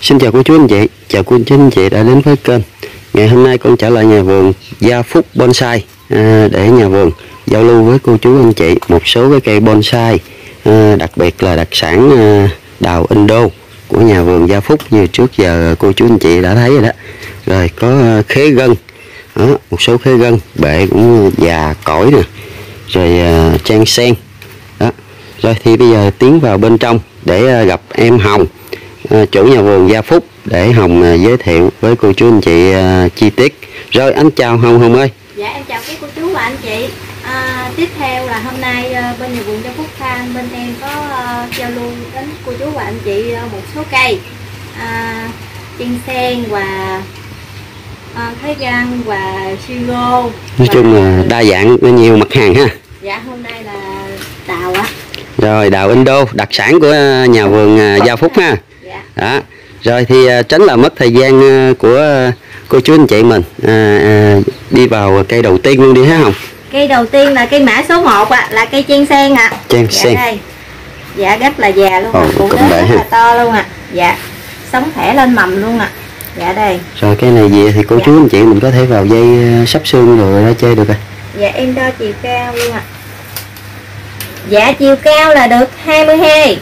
Xin chào cô chú anh chị, chào cô chú anh chị đã đến với kênh. Ngày hôm nay con trở lại nhà vườn Gia Phúc Bonsai để nhà vườn giao lưu với cô chú anh chị một số cái cây bonsai, đặc biệt là đặc sản đào Indo của nhà vườn Gia Phúc như trước giờ cô chú anh chị đã thấy rồi đó. Rồi có khế gân, đó, một số khế gân, bệ cũng già cỗi nè, rồi trang sen đó. Rồi thì bây giờ tiến vào bên trong để gặp em Hồng, chủ nhà vườn Gia Phúc, để Hồng giới thiệu với cô chú anh chị chi tiết. Rồi anh chào Hồng ơi. Dạ em chào các cô chú và anh chị. Tiếp theo là hôm nay bên nhà vườn Gia Phúc Farm bên em có giao lưu đến cô chú và anh chị một số cây chân sen và thái gan và siro. Nói chung là đa dạng nhiều mặt hàng ha. Dạ hôm nay là đào á. Rồi đào Indo đặc sản của nhà vườn Gia Phúc ha. Dạ. Đó. Rồi thì tránh là mất thời gian của cô chú anh chị mình, đi vào cây đầu tiên luôn đi ha Hồng. Cây đầu tiên là cây mã số 1 là cây chen sen ạ. Chen sen. Đây. Dạ rất là già luôn ạ. Củ Cũng rất ha. là to luôn ạ. Dạ. Sống khỏe lên mầm luôn ạ. Dạ đây. Rồi cây này gì thì cô chú anh chị mình có thể vào dây sắp xương rồi ra chơi được rồi. Dạ em đo chiều cao luôn ạ. Dạ chiều cao là được 22.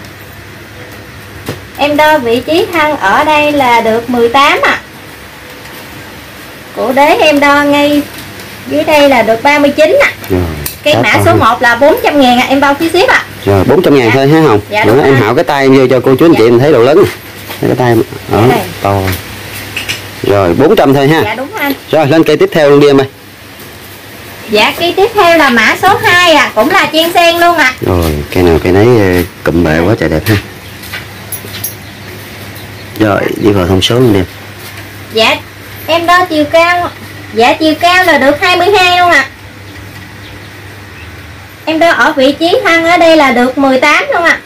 Em đo vị trí thân ở đây là được 18 ạ. Cổ đế em đo ngay dưới đây là được 39 ạ. Cái mã số 1 là 400.000 ạ, em bao phí ship ạ. Rồi 400.000 thôi ha Hồng. Dạ, em hạo cái tay em vô cho cô chú anh chị mình thấy độ lớn. Cái tay đó, to. Rồi 400 thôi ha. Dạ đúng anh. Rồi lên cây tiếp theo luôn đi em ơi. Dạ cây tiếp theo là mã số 2 ạ, cũng là chen sen luôn ạ. Rồi cây nào cây nấy cụm bệ quá trời đẹp ha. Rồi đi vào thông số luôn đi. Dạ em đo chiều cao. Dạ chiều cao là được 22 luôn ạ. Em đo ở vị trí thân ở đây là được 18 luôn ạ.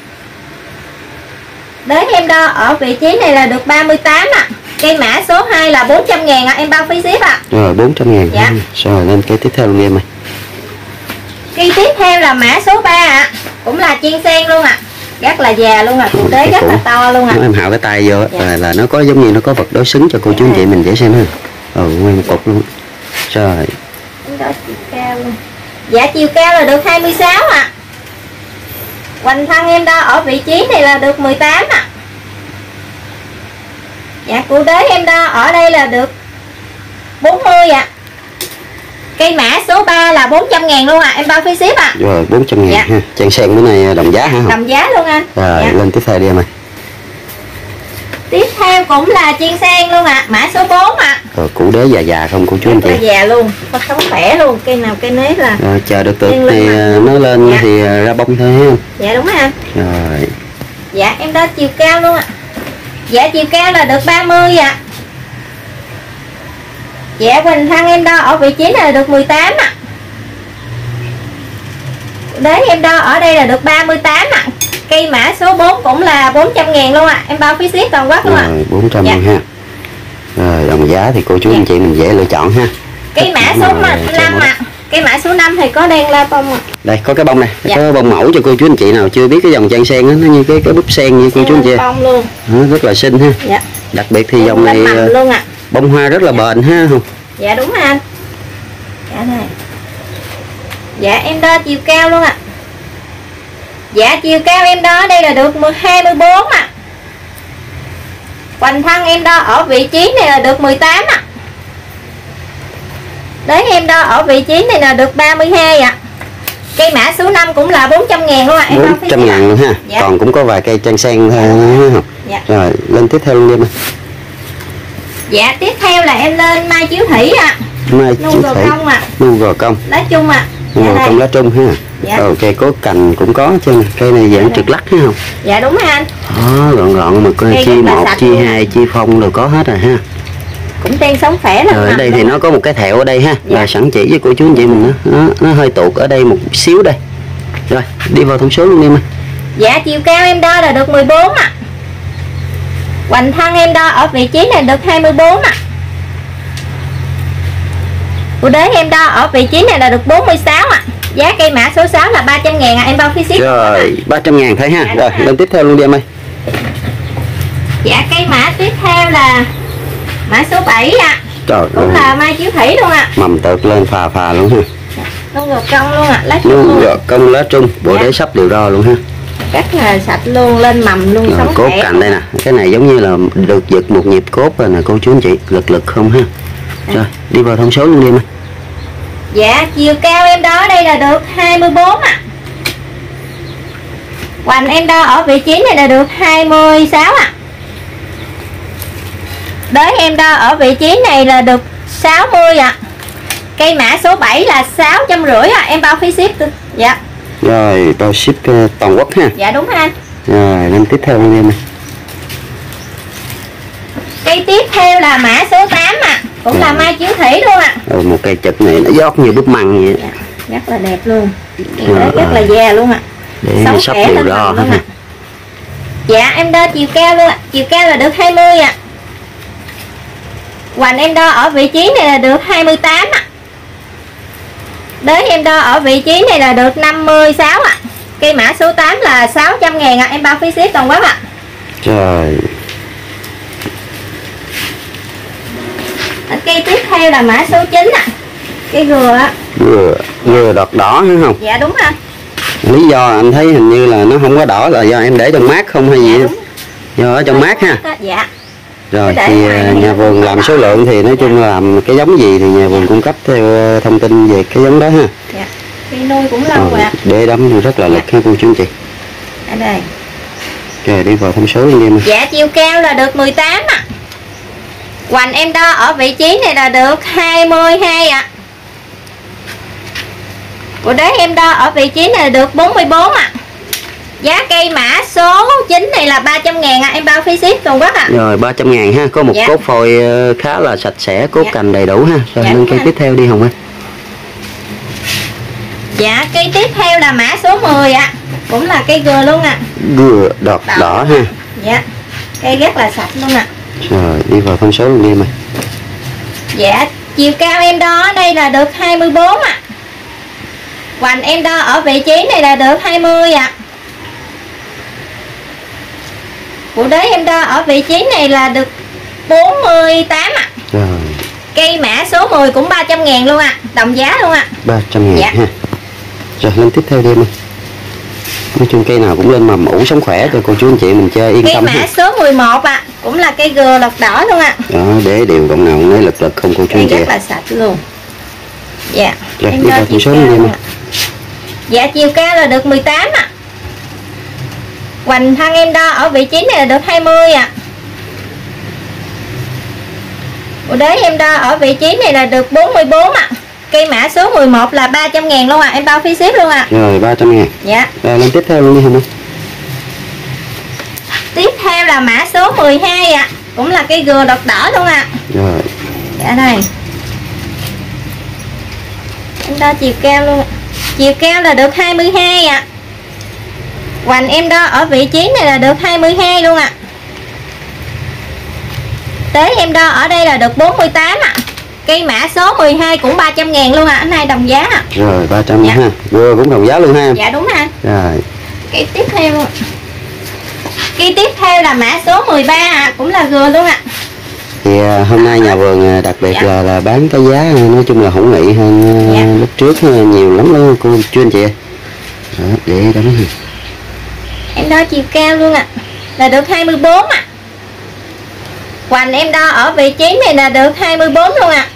Đấy em đo ở vị trí này là được 38 ạ. Cây mã số 2 là 400.000 ạ, em bao phí ship ạ. Rồi 400.000. Dạ. Rồi lên cây tiếp theo luôn đi em ơi. Cây tiếp theo là mã số 3 ạ, cũng là chen sen luôn ạ. Rất là già luôn ạ, củ đế rất là to luôn ạ. Em hạo cái tay vô là nó có giống như nó có vật đối xứng cho cô chú anh chị mình dễ xem ha. Nguyên một cục luôn. Rồi. Em đo chiều cao luôn. Dạ chiều cao là được 26 ạ. Hoành thân em đo ở vị trí này là được 18 ạ. Dạ cụ đế em đo ở đây là được 40 ạ. Cây mã số 3 là 400.000 luôn ạ, em bao phí ship ạ. Rồi 400.000 dạ. ha. Chen sen cái này đồng giá hả Hồng? Đồng giá luôn anh. Rồi dạ. lên tiếp theo đi em ơi. Tiếp theo cũng là chen sen luôn ạ, mã số 4 ạ. Rồi củ đế già không cô chú anh chị? Già luôn, có sống khỏe luôn, cây nào cây nấy là. Rồi chờ được thì nó lên thì ra bông thôi ha. Dạ đúng anh. Rồi. Dạ em đo chiều cao luôn ạ. Dạ chiều cao là được 30 ạ. Dạ hoành thân em đo ở vị trí này là được 18 ạ. Đế em đo ở đây là được 38 ạ. Cây mã số 4 cũng là 400.000 luôn ạ, em bao phí ship toàn quốc luôn ạ. Rồi 400 luôn ha. Rồi đồng giá thì cô chú anh chị mình dễ lựa chọn ha. Cây mã số 5 ạ. Cây mã số 5 thì có đen la bông ạ. Đây có cái bông này, có bông mẫu cho cô chú anh chị nào chưa biết cái dòng chen sen đó, nó như cái búp sen như cô chú anh chị. Bông luôn. Rất là xinh ha. Dạ. Đặc biệt thì dòng này luôn ạ. Bông hoa rất là bền ha không? Dạ đúng anh. Dạ này. Dạ em đo chiều cao luôn ạ. Dạ chiều cao em đo ở đây là được 24 ạ. Hoành thân em đo ở vị trí này là được 18 ạ. Đấy em đo ở vị trí này là được 32 ạ. Cây mã số 5 cũng là 400.000 luôn ạ. 400.000 luôn ha. Dạ. Còn cũng có vài cây chen sen thôi không? Dạ. Rồi lên tiếp theo luôn đi em. Dạ tiếp theo là em lên mai chiếu thủy ạ. Mai nu chiếu gò thủy. công ạ. Nu gò công. Lá chung ạ. Nu gò công lá trung ha. Dạ. Rồi cây cốt cành cũng có chứ. Cây này dạng trượt lắc ha không? Dạ đúng anh. Đó, gọn mà coi chi 1, chi 2, chi phong đều có hết rồi ha. Cũng đang sống khỏe lắm. Rồi ở đây thì nó có một cái thẹo ở đây ha. Dạ. Rồi sẵn chỉ với cô chú anh chị mình nó hơi tuột ở đây một xíu đây. Rồi đi vào thông số luôn đi em ơi. Dạ chiều cao em đo là được 14 ạ. Hoành thân em đo ở vị trí này được 24 ạ. Cụ đế em đo ở vị trí này là được 46 ạ. Giá cây mã số 6 là 300.000 ạ, em bao phí ship. Rồi 300.000 thôi ha. Rồi lên tiếp theo luôn đi em ơi. Dạ cây mã tiếp theo là mã số 7 ạ. Trời Cũng ơi, là mai chiếu thủy luôn ạ. mầm tợt lên phà phà luôn ha. Luôn gọt cong luôn ạ, lá Nó chung luôn. gọt cong lá trung, bộ Dạ. đế sắp đều đo luôn ha. Rất là sạch luôn, lên mầm luôn, Rồi, sống cốt khỏe. cành đây nè, cái này giống như là được giật một nhịp cốt rồi nè cô chú anh chị, lực lực không ha. Rồi đi vào thông số luôn đi mà. Dạ chiều cao em đo ở đây là được 24 ạ. Hoành em đo ở vị trí này là được 26 ạ. Đới em đo ở vị trí này là được 60 ạ. Cây mã số 7 là 650 ạ. Em bao phí ship. Dạ. Rồi bao ship toàn quốc ha. Dạ đúng anh. Rồi lên tiếp theo luôn em. Cây tiếp theo là mã số 8 ạ. Cũng là mai chiếu thủy luôn ạ. Một cây chật này nó giót như búp măng vậy. Dạ, rất là đẹp luôn. Rất là già luôn ạ. Để Sống sắp khỏe đều lên đo mầm luôn ha. ạ. Dạ em đo chiều cao luôn ạ. Chiều cao là được 20 ạ. Hoành em đo ở vị trí này là được 28 ạ. Đới em đo ở vị trí này là được 56 ạ. Cây mã số 8 là 600.000 ạ. Em bao phí ship toàn quốc ạ. Rồi. Cây tiếp theo là mã số 9 ạ. Cây gừa á. Vừa đọt đỏ hả không? Dạ đúng ạ. Lý do anh thấy hình như là nó không có đỏ là do em để trong mát không hay gì? Dạ, Do ở trong mát ha. Dạ. Rồi Để thì ngoài nhà vườn làm số lượng thì nói chung là làm cái giống gì thì nhà vườn cung cấp theo thông tin về cái giống đó ha. Dạ. Cây nuôi cũng lâu ạ. Để đấm rất là lực ha cô chú anh chị. Ở đây. Rồi đi vào thông số luôn em. Dạ chiều cao là được 18 ạ. Hoành em đo ở vị trí này là được 22 ạ. Của đế em đo ở vị trí này là được 44 ạ. Giá cây mã số 9 này là 300.000 ạ. Em bao phí ship toàn quốc ạ. Rồi 300.000 ha. Có một Dạ. cốt phôi khá là sạch sẽ, cốt Dạ. cành đầy đủ ha. Rồi Dạ, lên đúng cây rồi. tiếp theo đi Hồng ơi. Dạ cây tiếp theo là mã số 10 ạ. Cũng là cây gừa luôn ạ. Gừa đọt đỏ ha. Dạ. Cây rất là sạch luôn ạ. Rồi đi vào thông số luôn đi em ơi. Dạ chiều cao em đo ở đây là được 24 ạ. Hoành em đo ở vị trí này là được 20 ạ. Của đế em đo ở vị trí này là được 48 ạ. Rồi Cây mã số 10 cũng 300.000 luôn ạ. Đồng giá luôn ạ. 300.000 Dạ. ha. Rồi lên tiếp theo đi em ơi. Nói chung cây nào cũng lên mầm ủ sống khỏe cho cô chú anh chị mình chơi yên Cây tâm mã ha. số 11 ạ. Cũng là cây gừa lọc đỏ luôn ạ. Đó để đều động nào lấy lực lực không cô chú Cây anh chị. rất là sạch luôn. Dạ. Rồi Em đi đo vào chiều thông số cao luôn em luôn ơi. ạ. Dạ chiều cao là được 18 ạ. Hoành thân em đo ở vị trí này là được 20 ạ. Của đế em đo ở vị trí này là được 44 ạ. Cây mã số 11 là 300.000 luôn ạ. Em bao phí ship luôn ạ. Rồi 300.000. Dạ. Rồi lên tiếp theo luôn đi Hồng ơi. Tiếp theo là mã số 12 ạ. Cũng là cây gừa đọt đỏ luôn ạ. Rồi Dạ đây. Em đo chiều cao luôn ạ. Chiều cao là được 22 ạ. Hoành em đo ở vị trí này là được 22 luôn ạ. Tế em đo ở đây là được 48 ạ. Cây mã số 12 cũng 300.000 luôn ạ. Anh này đồng giá ạ. rồi 300 Dạ. ha. Vừa cũng đồng giá luôn ha em. Dạ đúng ha. Rồi Cây tiếp theo. Cây tiếp theo là mã số 13 ạ. Cũng là gừa luôn ạ. thì hôm nay nhà vườn đặc biệt Dạ. là bán cái giá nói chung là hữu nghị hơn Dạ. lúc trước nhiều lắm luôn cô chú anh chị. Đó, để đóng ha. Em đo chiều cao luôn ạ. Là được 24 ạ. Hoành em đo ở vị trí này là được 24 luôn ạ.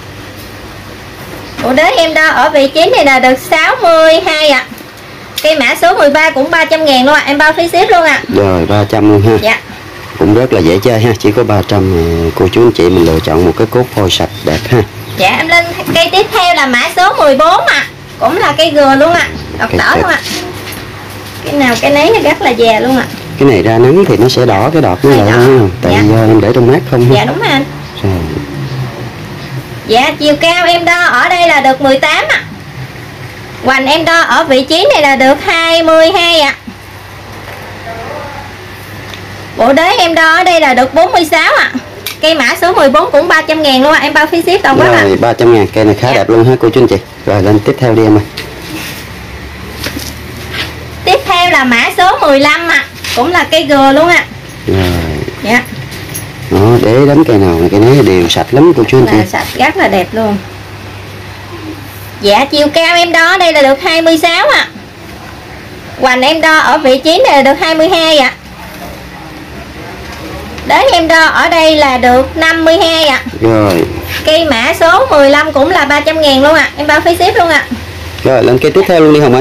Của đế em đo ở vị trí này là được 62 ạ. Cây mã số 13 cũng 300.000 luôn ạ. Em bao phí ship luôn ạ. Rồi 300 luôn ha. Dạ. Cũng rất là dễ chơi ha, chỉ có 300 cô chú anh chị mình lựa chọn một cái cốt phôi sạch đẹp ha. Dạ em lên cây tiếp theo là mã số 14 ạ. Cũng là cây gừa luôn ạ. Đọt Cây đỏ đẹp. luôn ạ. Cái nào cái nấy nó rất là già luôn ạ. Cái này ra nắng thì nó sẽ đỏ cái đọt nó Hơi lại đỏ. ha. Tại Dạ. do em để trong mát không ha. Dạ đúng rồi anh. Rồi. Dạ chiều cao em đo ở đây là được 18 ạ. Hoành em đo ở vị trí này là được 22 ạ. Bộ đế em đo ở đây là được 46 ạ. Cây mã số 14 cũng 300.000 luôn ạ. Em bao phí ship toàn quốc ạ. Rồi 300.000 cây này khá Dạ. đẹp luôn ha cô chú anh chị. Rồi lên tiếp theo đi em ơi. Tiếp theo là mã số 15 ạ. Cũng là cây gừa luôn ạ. Rồi Dạ. Đó, để đánh cây nào cây nấy đều sạch lắm cô chú anh chị. Sạch rất là đẹp luôn. Dạ chiều cao em đo đây là được 26 ạ. Hoành em đo ở vị trí này là được 22 ạ. Đế em đo ở đây là được 52 ạ. Rồi. Cây mã số 15 cũng là 300.000 luôn ạ. Em bao phí ship luôn ạ. Rồi lên cây tiếp theo luôn đi Hồng ơi.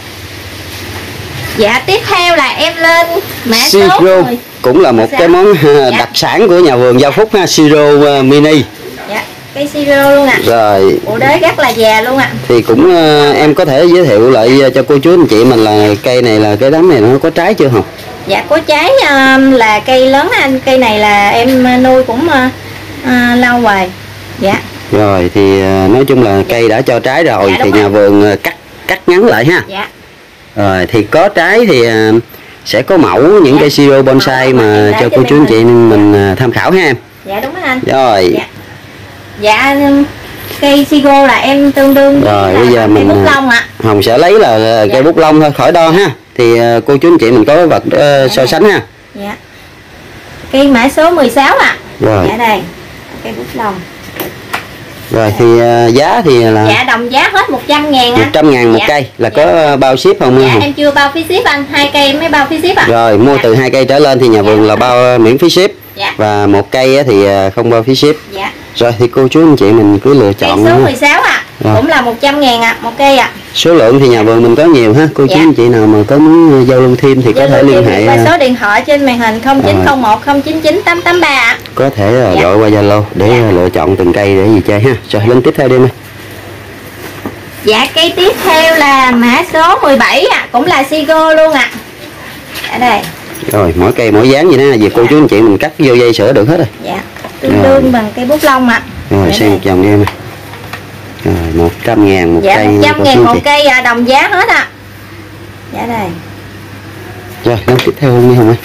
Dạ tiếp theo là em lên mã số Siro 10. cũng là một cái món đặc sản của nhà vườn Gia Phúc ha, Siro mini. Dạ, cây Siro luôn ạ. Rồi. Bộ đế rất là già luôn ạ. Thì cũng em có thể giới thiệu lại cho cô chú anh chị mình là cây này là cái đám này nó có trái chưa Hồng? Dạ có trái là cây lớn anh, cây này là em nuôi cũng lâu rồi. Dạ. Rồi thì nói chung là cây đã cho trái rồi Dạ, thì nhà vườn cắt ngắn lại ha. Dạ. Rồi thì có trái thì sẽ có mẫu những cây Siro bonsai mà cho cô chú anh chị mình tham khảo ha em. Dạ đúng rồi anh. Rồi. Dạ cây Siro là em tương đương rồi bây giờ mình bút lông ạ. Hồng sẽ lấy là cây bút lông thôi khỏi đo ha. Thì cô chú anh chị mình có cái vật so sánh ha. Dạ. Cây mã số 16 ạ. Rồi. Dạ đây. Cây bút lông. Rồi thì giá thì là dạ đồng giá hết 100.000 anh. 100.000 một dạ. cây là có bao ship không? Dạ em chưa bao phí ship anh, 2 cây mới bao phí ship ạ. Rồi mua từ 2 cây trở lên thì nhà vườn là bao miễn phí ship. Dạ. Và 1 cây thì không bao phí ship. Dạ. Rồi thì cô chú anh chị mình cứ lựa chọn. Cây số 16 ạ. Cũng là 100.000 ạ, một cây ạ. Số lượng thì nhà vườn mình có nhiều ha. Cô chú anh chị nào mà có muốn giao lưu thêm thì có thể liên hệ qua số điện thoại trên màn hình 0901 099 883 ạ. Có thể gọi qua Zalo để lựa chọn từng cây để gì chơi ha. Rồi lên tiếp theo đi em. Dạ cây tiếp theo là mã số 17 ạ, cũng là Sigo luôn ạ. Ở đây. Rồi mỗi cây mỗi dáng vậy nè, vì cô chú anh chị mình cắt vô dây sữa được hết rồi. Dạ. Tương đương bằng cây bút lông ạ. Rồi xem một vòng đi em. Rồi 100.000 một dạ, cây. Dạ 100.000 một cây đồng giá hết ạ. Dạ đây. Rồi lên tiếp theo đi Hồng ơi.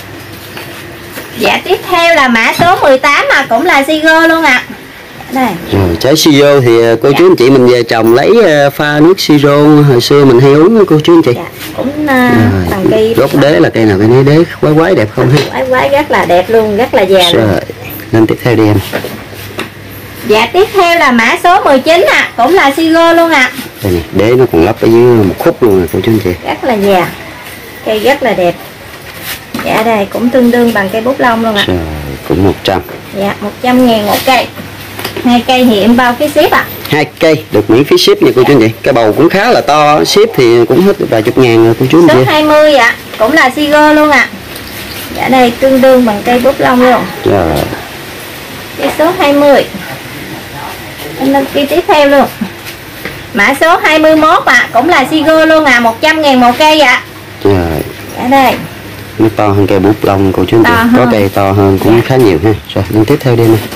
Dạ tiếp theo là mã số 18 mà cũng là Sigo luôn ạ. Đây. Rồi trái siro thì cô chú anh chị mình về trồng lấy pha nước siro hồi xưa mình hay uống đó cô chú anh chị. Dạ, cũng bằng cây gốc đế là cây nào cây nấy đế quái quái đẹp không ha? Quái rất là đẹp luôn, rất là già luôn. Rồi lên tiếp theo đi em. Dạ tiếp theo là mã số 19 ạ, cũng là Sigo luôn ạ. Đây nè, đế nó còn lắp ở dưới một khúc luôn nè cô chú anh chị. Rất là già, cây rất là đẹp. Dạ đây cũng tương đương bằng cây bút lông luôn ạ. Rồi cũng 100. Dạ 100.000 một cây. 2 cây thì em bao phí ship ạ. 2 cây được miễn phí ship nha cô chú anh chị. Cái bầu cũng khá là to, ship thì cũng hết vài chục ngàn rồi cô chú anh chị. Số 20 ạ, cũng là Sigo luôn ạ. Dạ đây tương đương bằng cây bút lông luôn. Rồi. Cây số 20. Em lên cây tiếp theo luôn. Mã số 21 ạ, cũng là Sigo luôn à, 100.000 một cây ạ. Rồi. Dạ đây. Nó to hơn cây bút lông cô chú anh chị. Có cây to hơn cũng khá nhiều ha. Rồi lên tiếp theo đi nè.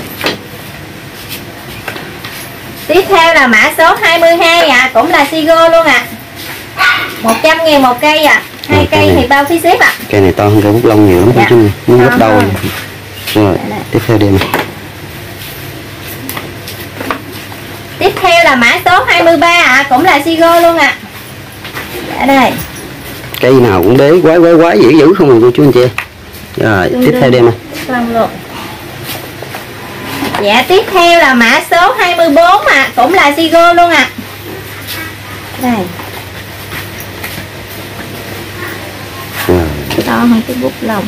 Tiếp theo là mã số 22 ạ, cũng là Sigo luôn ạ. 100.000 một cây ạ. 2 cây thì bao phí ship ạ. Cây này to hơn cây bút lông nhiều lắm cô chú anh chị. Nó gấp đôi. Rồi tiếp theo đi nè. Tiếp theo là mã số 23 ạ, cũng là Sigo luôn ạ. Dạ đây. Cây nào cũng đế quái dữ không rồi cô chú anh chị. Rồi tiếp theo đi em. Luôn. Dạ tiếp theo là mã số 24 ạ, cũng là Sigo luôn ạ. Đây. To hơn cái bút lông.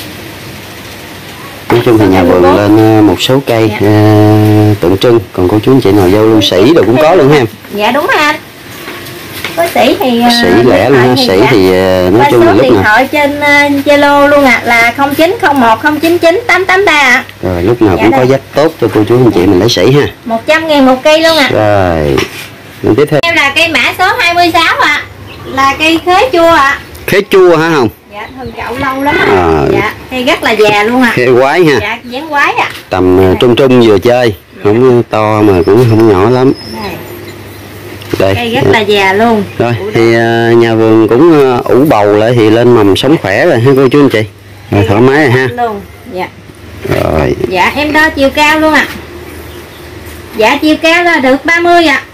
Nói chung thì nhà vườn lên một số cây tượng trưng, còn cô chú anh chị nào giao lưu sỉ đồ cũng có luôn ha em. Dạ đúng rồi anh. Có sỉ thì sỉ lẻ luôn ha, sỉ thì nói chung là lúc nào điện thoại trên Zalo luôn ạ, là 0901 099 883 ạ. Rồi lúc nào cũng có giá tốt cho cô chú anh chị mình lấy sỉ ha. 100.000 một cây luôn ạ. Rồi mình tiếp theo là cây mã số 26 ạ, là cây khế chua ạ. Khế chua hả Hồng? Dạ thân chậu lâu lắm ạ. Dạ cây rất là già luôn ạ. Khế quái ha. Dạ dáng quái ạ. Tầm trung vừa chơi, không to mà cũng không nhỏ lắm. Đây. Cây rất là già luôn. Rồi thì nhà vườn cũng ủ bầu lại thì lên mầm sống khỏe rồi ha cô chú anh chị. Rồi thoải mái rồi ha. Luôn. Dạ. Rồi. Dạ em đo chiều cao luôn ạ. Dạ chiều cao là được 30 ạ.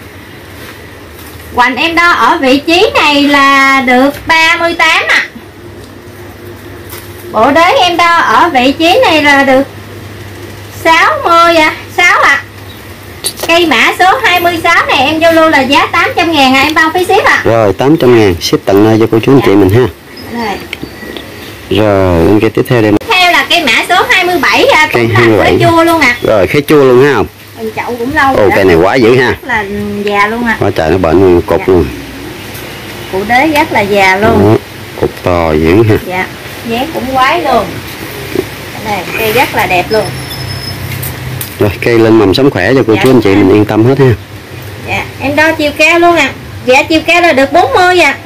Hoành em đo ở vị trí này là được 38 ạ. Bộ đế em đo ở vị trí này là được 60 6 ạ. Cây mã số 26 này em giao lưu là giá 800.000 em bao phí ship ạ. Rồi 800.000 ship tận nơi cho cô chú anh chị mình ha. Rồi. Rồi lên cây tiếp theo đây. Tiếp theo là cây mã số 27 Cây cũng là 27. khế chua luôn ạ. Rồi khế chua luôn ha không? Chậu cũng lâu Ồ, rồi. cây này quá dữ ha. Rất là già luôn ạ. Quá trời nó bệnh luôn, cục luôn. Cụ đế rất là già luôn. Đó, cục to dữ ha. Dạ, dáng cũng quái luôn. Đây, cây rất là đẹp luôn. Rồi cây lên mầm sống khỏe cho cô Dạ. chú anh chị mình yên tâm hết ha. Dạ, em đo chiều cao luôn ạ. Dạ, chiều cao là được 40 ạ.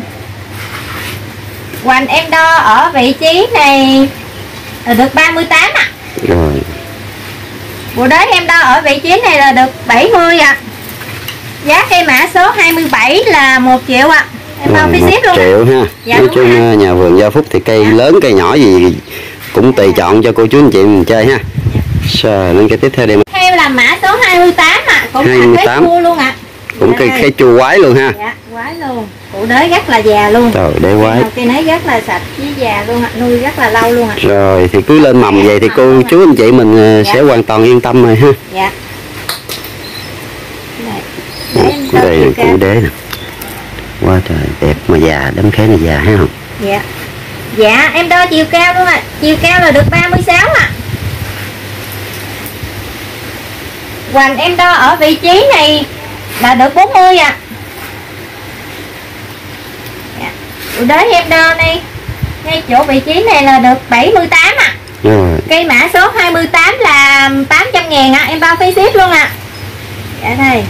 Hoành em đo ở vị trí này là được 38 ạ. Rồi Bộ đế em đo ở vị trí này là được 70 ạ. Giá cây mã số 27 là 1 triệu ạ. Em bao phí 1 ship luôn ạ. triệu ha. Dạ, Nói đúng chung rồi. nhà vườn Gia Phúc thì cây lớn cây nhỏ gì cũng tùy chọn cho cô chú anh chị mình chơi ha. Rồi lên cây tiếp theo đây. Theo là mã số 28 ạ. Cũng là 28. khế chua luôn ạ. Cũng Dạ cây đây. khế chua quái luôn ha. Dạ, quái luôn. Cụ đế rất là già luôn. Trời để quái. Cây nấy rất là sạch với già luôn ạ, nuôi rất là lâu luôn ạ. Rồi thì cứ lên mầm vậy thì cô chú anh chị mình sẽ hoàn toàn yên tâm rồi ha. Dạ. Để em cho Đây chiều là cao. cụ đế nè. Quá trời đẹp mà già, đấm khế này già ha không? Dạ. Dạ, em đo chiều cao luôn ạ. Chiều cao là được 36 ạ. Hoành em đo ở vị trí này là được 40 ạ. Dạ. Cụ đế em đo đây. Ngay chỗ vị trí này là được 78 ạ. Rồi, Cây mã số 28 là 800.000 ạ, em bao phí ship luôn ạ. Dạ đây.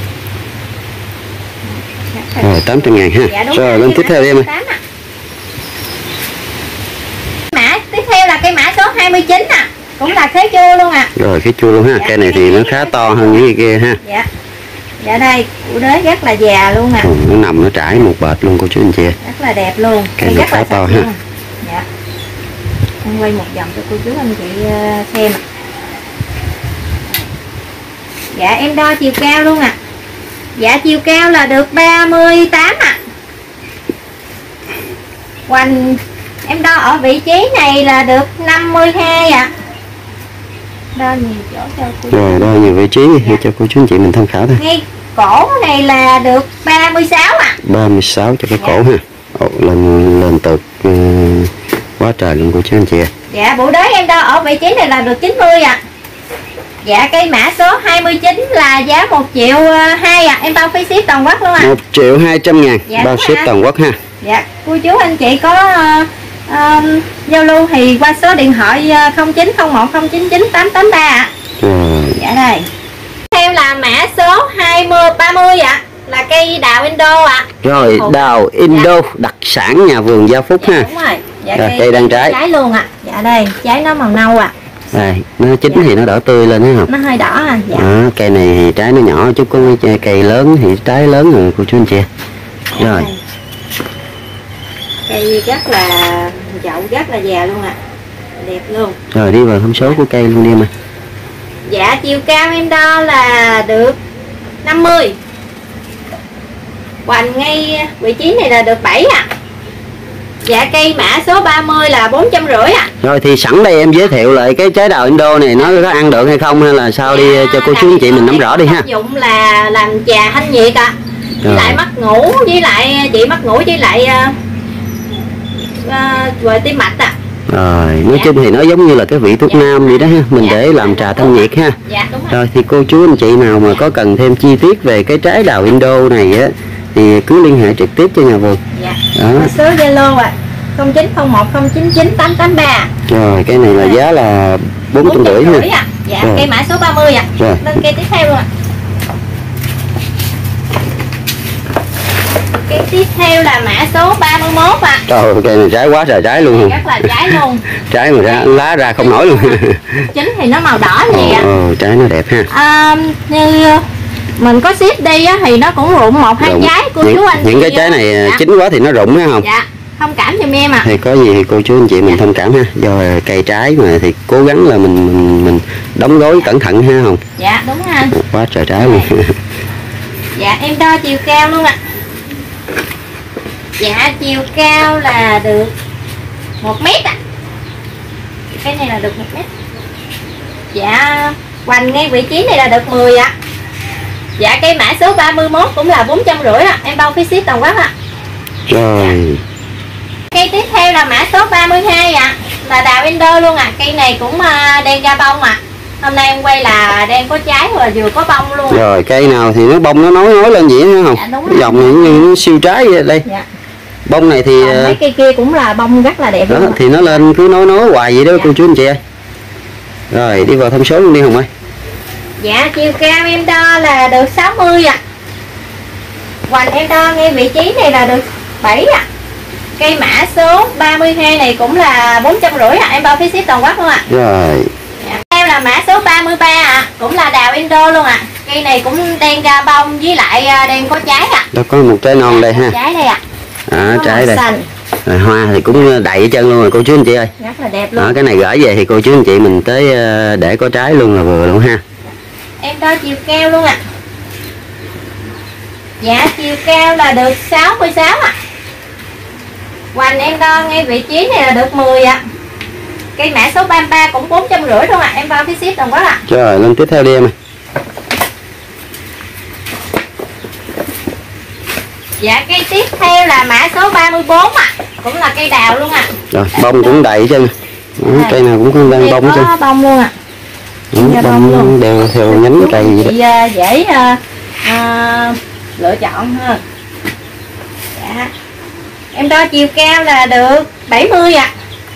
rồi 800.000 ha. Dạ, đúng Rồi lên tiếp theo đi em ơi. 28 ạ. Mã tiếp theo là cây mã số 29 ạ. Cũng là khế chua luôn ạ. Rồi khế chua luôn ha. Dạ, Cây này thì nó khá to hơn những cái kia ha. Dạ. Dạ đây, cụ đế rất là già luôn ạ. Ồ, nó nằm nó trải một bệt luôn cô chú anh chị. Rất là đẹp luôn. Cây Cây này rất là khá to sạch ha. luôn. Dạ. Em quay một vòng cho cô chú anh chị xem ạ. Dạ em đo chiều cao luôn ạ. Dạ chiều cao là được 38 ạ. Hoành em đo ở vị trí này là được 52 ạ. Đo nhiều chỗ cho cô chú. Rồi đo nhiều vị trí để cho cô chú anh chị mình tham khảo thôi. Ngay cổ này là được 36 ạ. 36 cho cái cổ ha. Ồ, lên tược quá trời luôn cô chú anh chị. Dạ bộ đế em đo ở vị trí này là được 90 ạ. Dạ cây mã số 29 là giá 1 triệu 2 ạ. Em bao phí ship toàn quốc luôn ạ. 1.200.000 Dạ, bao đúng ship rồi ha. toàn quốc ha. Dạ cô chú anh chị có giao lưu thì qua số điện thoại 0901099883 ạ. Rồi, Dạ đây. Theo là mã số 30 ạ. Là cây đào Indo ạ. rồi đào Indo đặc sản nhà vườn Gia Phúc Dạ, ha. đúng rồi. Dạ, Rồi, cây đang trái. Trái luôn ạ. Dạ đây, trái nó màu nâu ạ. Đây, nó chín Dạ. thì nó đỏ tươi lên thấy không? Nó hơi đỏ à. Dạ. Đó, cây này thì trái nó nhỏ chút, có cây lớn thì trái lớn rồi cô chú anh chị. Rồi, Cây rất là chậu rất là già luôn ạ. Đẹp luôn. rồi đi vào thông số của cây luôn đi em ơi. Dạ chiều cao em đo là được 50. Hoành ngay vị trí này là được 7 ạ. Dạ cây mã số 30 là 450 ạ. Rồi thì sẵn đây em giới thiệu lại cái trái đào Indo này nó có ăn được hay không hay là sao đi cho cô chú anh chị mình nắm rõ đi ha. Tác dụng là làm trà thanh nhiệt ạ. Với Rồi. lại mất ngủ, với lại chị mất ngủ, với lại rồi tim mạch ạ. Rồi, nói chung thì nó giống như là cái vị thuốc nam vậy đó ha, mình để làm trà thanh nhiệt ha. Dạ đúng rồi. Rồi thì cô chú anh chị nào mà có cần thêm chi tiết về cái trái đào Indo này á thì cứ liên hệ trực tiếp cho nhà vườn. Dạ. Đó. Số Zalo ạ. 0901099883. Rồi cái này là giá là 450 ha. ạ. Dạ Rồi. cây mã số 30 ạ. Rồi. Lên cây tiếp theo luôn ạ. Cây tiếp theo là mã số 31 ạ. Trời cây này trái quá trời trái luôn. Rất là trái luôn. Trái mà ra lá ra không nổi luôn. Chín thì nó màu đỏ gì ạ. Trái nó đẹp ha. Như mình có ship đi á thì nó cũng rụng 1-2 Rụng. trái của chú anh những chị cái trái này dạ. chín quá thì nó rụng ha không? Dạ thông cảm giùm em ạ. Thì có gì thì cô chú anh chị mình thông cảm ha, do cây trái mà thì cố gắng là mình đóng gói cẩn thận ha không? Dạ đúng ha. Quá trời trái luôn. Dạ em đo chiều cao luôn ạ. Dạ chiều cao là được 1 mét ạ. Cái này là được 1 mét. Dạ hoành ngay vị trí này là được 10 ạ. Dạ cây mã số 31 cũng là 450 ạ. Em bao phí ship toàn quốc ạ. Rồi. Cây tiếp theo là mã số 32 ạ. Là đào indoor luôn ạ. Cây này cũng đang ra bông ạ. Hôm nay em quay là đang có trái và vừa có bông luôn. Rồi cây nào thì nó bông nó nói lên vậy hả không? Dạ, đúng cái dòng này như nó siêu trái vậy đây. Dạ. Bông này thì mấy cây kia cũng là bông rất là đẹp đó, luôn. thì nó lên cứ nói hoài vậy đó. Dạ. Cô chú anh chị ơi. Rồi đi vào thông số luôn đi Hồng ơi. Dạ chiều cao em đo là được 60 ạ. Hoành em đo ngay vị trí này là được 7 ạ. Cây mã số 32 này cũng là 450 ạ. Em bao phí ship toàn quốc luôn ạ. Rồi. Dạ. Theo là mã số 33 ạ. Cũng là đào indoor luôn ạ. Cây này cũng đang ra bông với lại đang có trái ạ. Đó có một trái non đây ha. Trái đây ạ. Trái đây. Xanh. Rồi, hoa thì cũng đầy chân luôn rồi cô chú anh chị ơi. Rất là đẹp luôn. Cái này gửi về thì cô chú anh chị mình tới để có trái luôn là vừa luôn ha. Em đo chiều cao luôn ạ. Dạ chiều cao là được 66 ạ. Hoành em đo ngay vị trí này là được 10 ạ. Cây mã số 33 cũng 450 luôn ạ. Em bao phí ship toàn quốc ạ. Rồi lên tiếp theo đi em ơi. Dạ cây tiếp theo là mã số 34 ạ. Cũng là cây đào luôn ạ. Rồi bông cũng đầy chứ. Cây nào cũng có đang bông chứ. Có bông luôn ạ. Bông đều theo nhánh cây vậy đó. Dễ lựa chọn hơn. Dạ. Em đo chiều cao là được 70 ạ.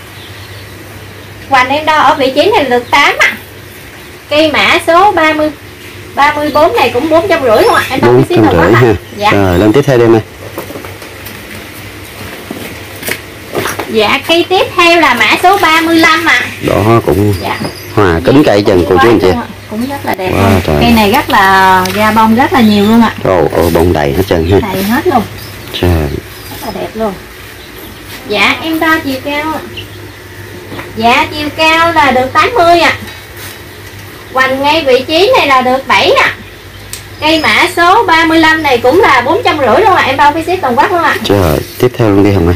Hoành em đo ở vị trí này là được 8 ạ. Cây mã số 34 này cũng 450 không ạ? Em đo phí ship toàn quốc ạ. Dạ. Rồi lên tiếp theo đi em ơi. Dạ cây tiếp theo là mã số 35 ạ. Đó cũng dạ. Hòa kính cây chừng cô chú anh chị. Cũng rất là đẹp luôn. Cây này rất là ra bông rất là nhiều luôn ạ. Ồ bông đầy hết trơn ha. Đầy hết luôn. Trời. Rất là đẹp luôn. Dạ em đo chiều cao ạ. Dạ chiều cao là được 80 ạ. Hoành ngay vị trí này là được 7 ạ. Cây mã số 35 này cũng là 450 luôn ạ. Em bao phí ship toàn quốc luôn ạ. Trời, tiếp theo luôn đi Hồng ơi.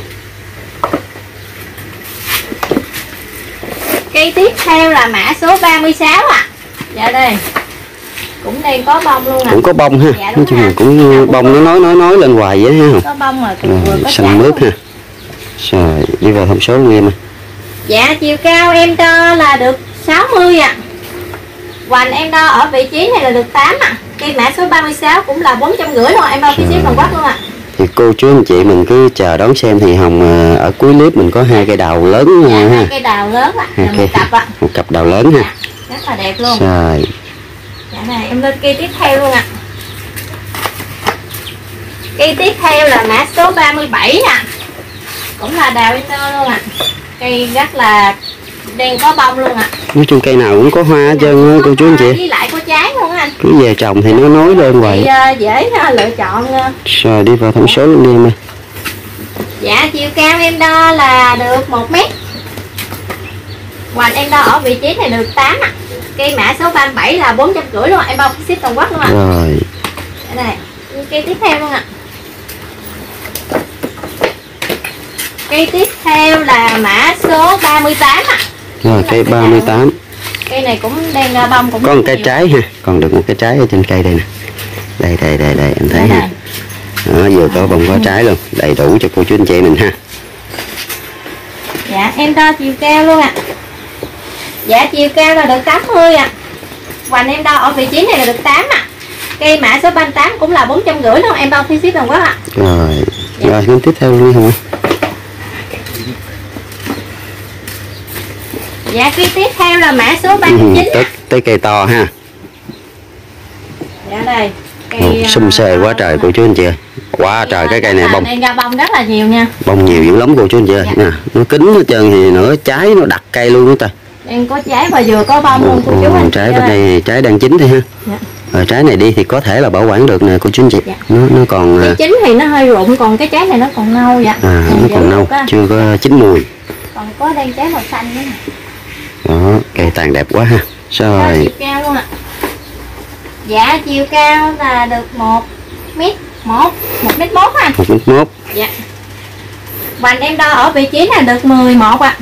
Cây tiếp theo là mã số 36 ạ. Dạ đây. Cũng đang có bông luôn ạ. Cũng có bông ha. Dạ, nói chung là cũng bông nó nói lên hoài vậy ha không? Có bông rồi, có xanh mướt ha. Rồi đi vào thông số luôn em ơi. Dạ chiều cao em đo là được 60 ạ. Hoành em đo ở vị trí này là được 8 ạ. Cây mã số 36 cũng là 450 luôn ạ. Em bao phí ship toàn quốc luôn ạ. Thì cô chú anh chị mình cứ chờ đón xem thì Hồng ở cuối clip mình có 2 cây đào lớn dạ, ha. 2 cây đào lớn ạ. Là một cặp ạ. Một cặp đào lớn ha. Dạ, rất là đẹp luôn. Rồi. Dạ này em lên cây tiếp theo luôn ạ. Cây tiếp theo là mã số 37 ạ. Cũng là đào indoor luôn ạ. Cây rất là đang có bông luôn ạ. Nói chung cây nào cũng có hoa hết trơn cô chú anh chị. Với lại có trái luôn anh. Cứ về trồng thì nó nói lên hoài. Dễ lựa chọn. Rồi đi vào thông số luôn đi em ơi. Dạ chiều cao em đo là được 1 mét. Hoành em đo ở vị trí này được 8 ạ. Cây mã số 37 là 450 luôn ạ. Em bao phí ship toàn quốc luôn ạ. Rồi. Đây này, cây tiếp theo luôn ạ. Cây tiếp theo là mã số 38 ạ. Rồi cây 38. Cây này cũng đang ra bông cũng có một cái trái ha, còn được một cái trái ở trên cây đây nè. Đây em thấy ha. Đó, vừa có bông có trái luôn, đầy đủ cho cô chú anh chị mình ha. Dạ em đo chiều cao luôn ạ. Dạ chiều cao là được 80 ạ. Hoành em đo ở vị trí này là được 8 ạ. Cây mã số 38 cũng là 450 luôn. Em bao phí ship toàn quốc ạ. Rồi. Dạ. Rồi tiếp theo luôn không ạ? Dạ cây tiếp theo là mã số 39 tới cây to ha. Dạ đây cây sum xê quá trời cô chú anh chị ơi. Quá trời cái cây này bông. Đang ra bông rất là nhiều nha. Bông nhiều dữ lắm cô chú anh chị ơi. Dạ. Nè, nó kín hết trơn thì nữa trái nó đặt cây luôn đó ta. Đang có trái và vừa có bông luôn cô chú anh. Trái bên đây trái đang chín thôi ha. Dạ. Rồi trái này đi thì có thể là bảo quản được nè cô chú anh chị. Dạ. Nó còn cái chín thì nó hơi rụng, còn cái trái này nó còn nâu vậy. Nó còn nâu, chưa có chín mùi. Còn có đang trái màu xanh nữa nè. Đó, cây tàn đẹp quá ha. Rồi. Chiều cao luôn ạ. Dạ chiều cao là được 1 mét 1 ha. 1 mét 1. Dạ. Hoành em đo ở vị trí là được 11 ạ.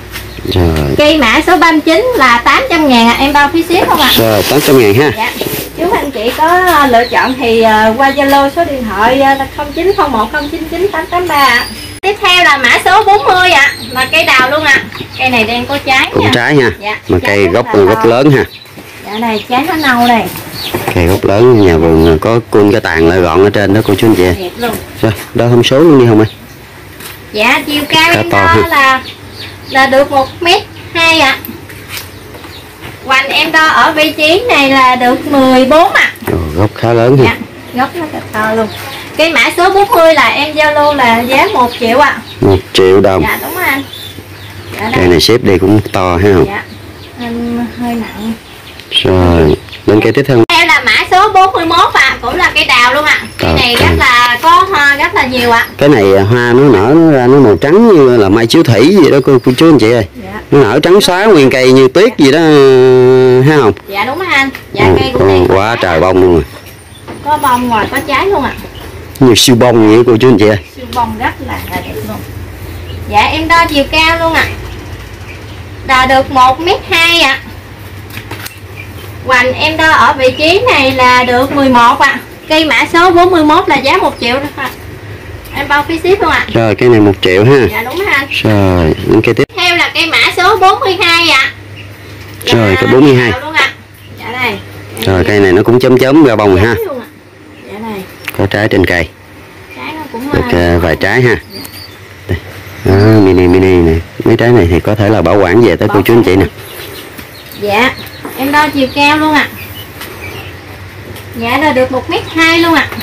Rồi. Cây mã số 39 là 800.000 em bao phí ship không ạ? Rồi 800.000 ha. Dạ. Chú anh chị có lựa chọn thì qua Zalo số điện thoại 0901099883 ạ. Tiếp theo là mã số 40 ạ, là cây đào luôn ạ. Cây này đang có trái Cũng nha. trái ha. Dạ. Mà cây gốc lớn ha. Dạ này trái nó nâu đây. Cây gốc lớn, nhà vườn có cun cái tàn lại gọn ở trên đó cô chú anh chị. Đẹp luôn. Rồi, đo thông số luôn đi không ơi? Dạ chiều cao em to đo ha. là được 1m2 ạ. Hoành em đo ở vị trí này là được 14 ạ. Gốc khá lớn ha. Dạ, gốc nó thật to luôn. Cái mã số 40 là em Zalo là giá 1 triệu ạ. 1 triệu đồng. Dạ đúng rồi anh. Dạ, Cây này xếp đi cũng to ha không? Dạ, anh hơi nặng. Rồi, lên cây tiếp theo. Theo là mã số 41 ạ, cũng là cây đào luôn ạ. Cây này rất là có hoa rất là nhiều ạ. Cái này hoa nó nở nó ra nó màu trắng như là mai chiếu thủy gì đó cô chú anh chị ơi. Dạ. Nó nở trắng xóa nguyên cây như tuyết gì đó ha không? Dạ đúng rồi anh. Dạ cây của này quá trời bông luôn rồi. có bông ngoài có trái luôn ạ. Nhiều siêu bông vậy cô chú anh chị ơi. Siêu bông rất là đẹp luôn. Dạ em đo chiều cao luôn ạ. Là được 1m2 ạ. Hoành em đo ở vị trí này là được 11 ạ. Cây mã số 41 là giá 1 triệu đó ạ. Em bao phí ship luôn ạ. Rồi cây này 1 triệu ha. Dạ đúng rồi anh. Rồi lên cây tiếp. Theo là cây mã số 42 ạ. Rồi cây 42. Luôn ạ. Dạ đây. Rồi cây này nó cũng chấm chấm ra bông rồi ha. Dạ đây. Có trái trên cây. Trái nó cũng Được vài trái ha. Đây. Đó, mini này. Mấy trái này thì có thể là bảo quản về tới cô chú anh chị nè. Dạ em đo chiều cao luôn ạ. Dạ là được 1m2 luôn ạ.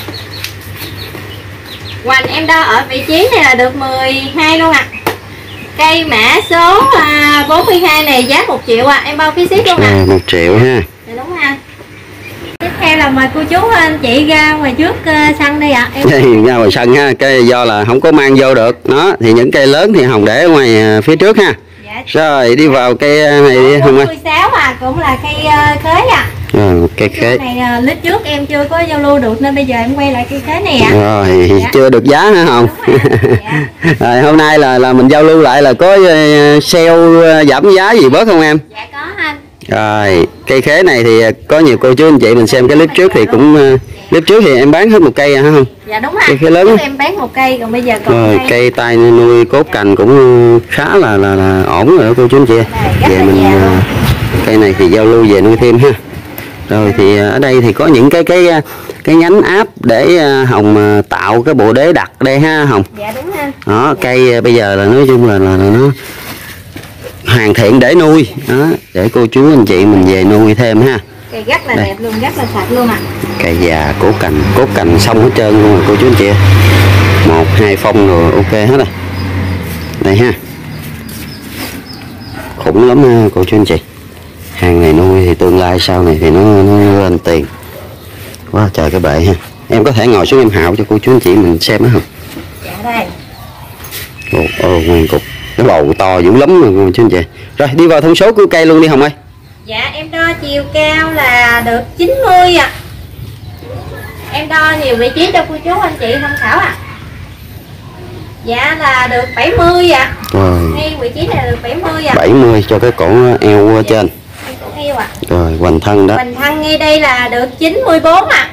Hoành em đo ở vị trí này là được 12 luôn ạ. Cây mã số 42 này giá 1 triệu ạ. Em bao phí ship luôn ạ. 1 triệu ha. Dạ đúng ha. Tiếp theo là mời cô chú anh chị ra ngoài trước sân đi ạ. Em Đây, ra ngoài sân ha. Cái do là không có mang vô được. Đó thì những cây lớn thì Hồng để ở ngoài phía trước ha. dạ. Rồi đi vào cây này đi Hồng ơi. 46 cũng là cây khế ạ. Rồi một cây khế. Cây này clip trước em chưa có giao lưu được nên bây giờ em quay lại cây khế này ạ. Rồi Dạ. chưa được giá hả Hồng? Dạ. Rồi hôm nay là mình giao lưu lại là có sale giảm giá gì bớt không em? Dạ có anh. Rồi cây khế này thì có nhiều cô chú anh chị mình xem cái clip trước thì cũng clip trước thì em bán hết một cây hả không? Dạ đúng rồi. Cây khế lớn. Em bán một cây còn bây giờ còn Rồi cây tay nuôi cốt cành cũng khá là ổn rồi đó cô chú anh chị. Về mình cây này thì giao lưu về nuôi thêm ha. Rồi thì ở đây thì có những cái nhánh áp để Hồng tạo cái bộ đế đặt đây ha Hồng. Dạ đúng anh. Đó cây bây giờ là nói chung là nó hoàn thiện để nuôi đó, để cô chú anh chị mình về nuôi thêm ha. Cây rất là đây. đẹp luôn, rất là sạch luôn ạ. Cây già cốt cành xong hết trơn luôn rồi cô chú anh chị. 1-2 phong rồi ok hết rồi. Đây ha. Khủng lắm ha cô chú anh chị. Hàng này nuôi thì tương lai sau này thì nó lên tiền. Quá trời cái bệ ha. Em có thể ngồi xuống em hạo cho cô chú anh chị mình xem đó không? Dạ đây. Nguyên cục. Cái bầu to dữ lắm rồi cô chú anh chị. Rồi đi vào thông số của cây luôn đi Hồng ơi. Dạ em đo chiều cao là được 90 ạ. Em đo nhiều vị trí cho cô chú anh chị tham khảo ạ. Dạ là được 70 ạ. Rồi. Ngay vị trí này là được 70 ạ. 70 cho cái cổ eo ở trên. Cổ eo ạ. Rồi hoành thân đó. Hoành thân ngay đây là được 94 ạ.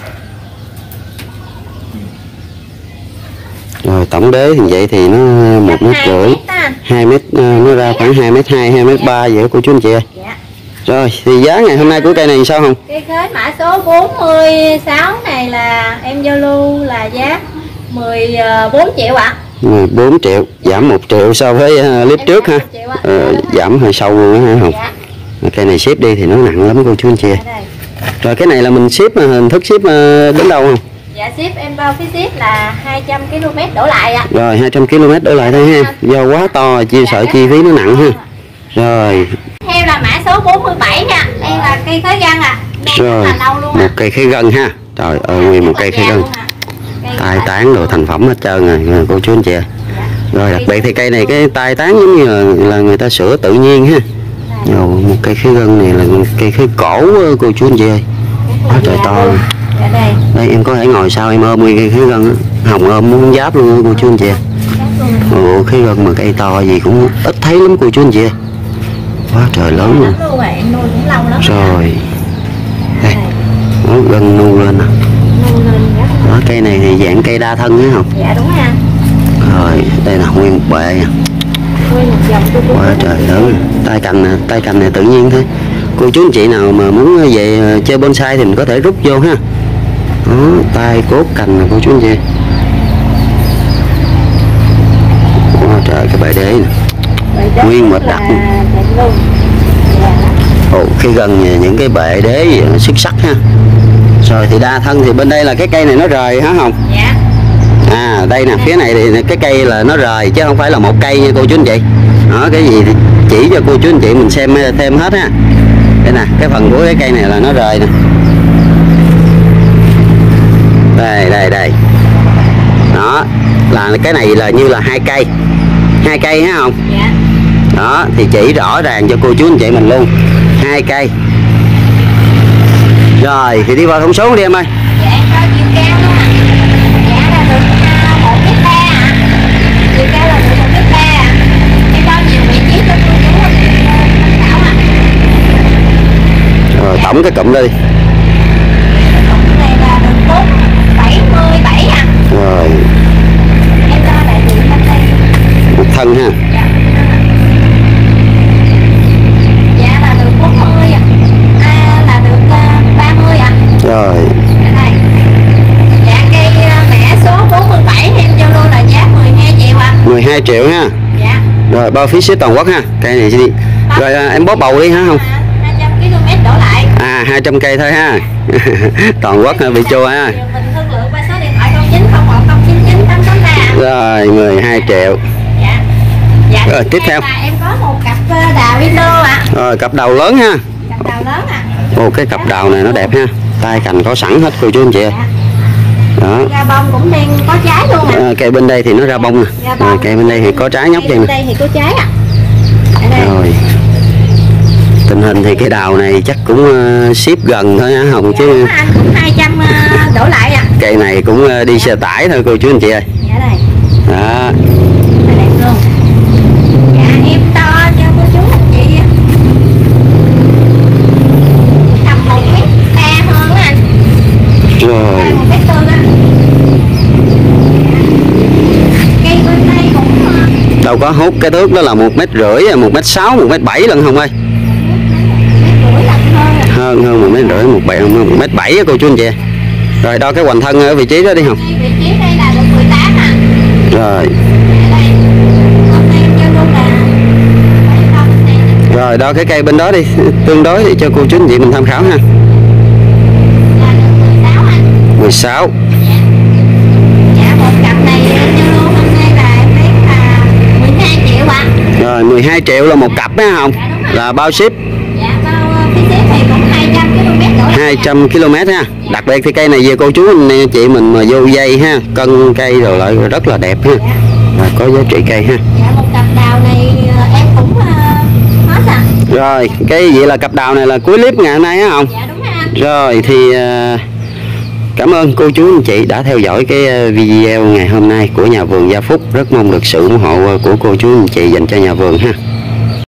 Rồi tổng đế thì vậy thì nó 1,5 m, 2 mét nó ra khoảng 2,2 m, 2,3 m vậy cô chú anh chị ơi. Dạ. Rồi thì giá ngày hôm nay của cây này sao không? Cây khế mã số 46 này là em giao lưu là giá 14 triệu ạ. 14 triệu, giảm 1 triệu so với clip Em trước ha. Giảm hơi sâu luôn đó ha Hồng. Dạ. Cây này ship đi thì nó nặng lắm cô chú anh chị ơi. Dạ đây. Rồi cái này là mình ship hình thức ship đến đâu không? Dạ ship em bao phí ship là 200 km đổ lại ạ. Rồi 200 km đổ lại thôi ha. Do quá to chia sợ chi phí nó nặng ha. Rồi. Theo là mã số 47 nha. Đây là cây khế gân ạ. Rồi. Một cây khế gân ha. Trời ơi nguyên một cây khế gân. Tai tán rồi thành phẩm hết trơn rồi cô chú anh chị ơi. Rồi đặc biệt thì cây này cái tai tán giống như là người ta sửa tự nhiên ha. Rồi, một cây khế gân này là cây khế cổ cô chú anh chị ơi. Quá trời to. Đây em có thể ngồi sau em ôm nguyên cây khế gân đó. Hồng ôm muốn giáp luôn cô chú anh chị ơi. Ồ, khế gân mà cây to gì cũng ít thấy lắm cô chú anh chị ơi. quá trời lớn luôn. Luôn rồi, em nuôi cũng lâu lắm Rồi đây, nó gần nu lên nè. Đó, cây này thì dạng cây đa thân á không? Dạ đúng ha. Rồi đây là nguyên một bệ nè. Nguyên một dòng Quá trời lớn. Tay cành này tự nhiên thôi. Cô chú anh chị nào mà muốn về chơi bonsai thì mình có thể rút vô ha. Đó, tay cốt cành nè cô chú anh chị. Quá trời cái bệ đế nè. Nguyên một đặt. Ồ, khi gần những cái bệ đế gì nó xuất sắc ha. Rồi thì đa thân thì bên đây là cái cây này nó rời hả không? Dạ. À đây nè, phía này thì cái cây là nó rời chứ không phải là một cây nha cô chú anh chị. Đó, cái gì thì chỉ cho cô chú anh chị mình xem thêm hết ha. Đây nè, cái phần của cái cây này là nó rời nè. Đây. Đó, là cái này là như là hai cây hả không? Dạ. Đó, thì chỉ rõ ràng cho cô chú anh chị mình luôn. 2 cây. Rồi, thì đi vào thông số đi em ơi. Dạ em có chiều cao luôn ạ. Dạ là được 1m3 ạ. Chiều cao là được 1m3 ạ. Em cho nhiều vị trí cho cô chú tham khảo ạ. Rồi, tổng cái cụm đi. Cụm này là được 477 ạ. Rồi, Em cho đại diện bên đây. một thân ha. Dạ. Dạ là được 40 ạ. Là được 30 ạ. Rồi. Dạ đây. Dạ cây mẻ số 47 em cho luôn là giá 12 triệu ạ. 12 triệu ha. Dạ. Rồi, bao phí ship toàn quốc ha. Cây này đi. Rồi em bóp bầu đi hả không? 200 km đổ lại. 200 cây thôi ha. Toàn quốc ha, bị chua ha. Mình thương lượng qua số điện thoại 0901099883. Rồi, 12 triệu. Dạ. Dạ. Rồi, tiếp theo. Em có một cặp đào Indo ạ. Rồi, cặp đầu lớn ha. Cặp đào lớn ạ. Ồ, cái cặp đào này nó đẹp ha. Tay cành có sẵn hết cô chú anh chị. Dạ. Đó. Ra bông cũng đang có trái luôn ạ. Cây bên đây thì nó ra bông nè. Rồi, cây bên đây thì có trái nhóc vậy Bên nè. đây thì có trái ạ. Ở đây. Rồi. Tình hình thì cái đào này chắc cũng ship gần thôi hả Hồng Dạ, chứ. anh cũng 200 đổ lại ạ. Cây này cũng đi xe tải thôi cô chú anh chị ơi. Dạ đây. Đó. Đây đẹp luôn. Dạ em to cho cô chú anh chị. Tầm 1m3 hơn á anh. Rồi. 1m4 á. Cây bên đây cũng Đâu có hút cái thước đó là 1m50, 1m6, 1m7 lần không ơi. 1m5 hơn ạ. Hơn 1m50, 1m7 á cô chú anh chị. Rồi đo cái hoành thân ở vị trí đó đi không? Vị trí đây là được 18 ạ. Rồi. Đây. Hôm nay em cho luôn là Rồi đo cái cây bên đó đi, tương đối để cho cô chú anh chị mình tham khảo ha. là được 16 anh. 16. Dạ. Dạ một cặp này em cho luôn hôm nay là em thấy là 12 triệu ạ. Rồi 12 triệu là một cặp á không? Là bao ship Dạ bao phí ship thì cũng 200 km đổ lại. 200 km ha. Đặc biệt thì cây này về cô chú anh chị mình mà vô dây ha, cân cây rồi lại rất là đẹp ha. Và có giá trị cây ha. Dạ một cặp đào này em cũng hết à. Rồi cái vậy là cặp đào này là cuối clip ngày hôm nay á không? Dạ đúng rồi anh. Rồi thì cảm ơn cô chú anh chị đã theo dõi cái video ngày hôm nay của nhà vườn Gia Phúc. Rất mong được sự ủng hộ của cô chú anh chị dành cho nhà vườn ha.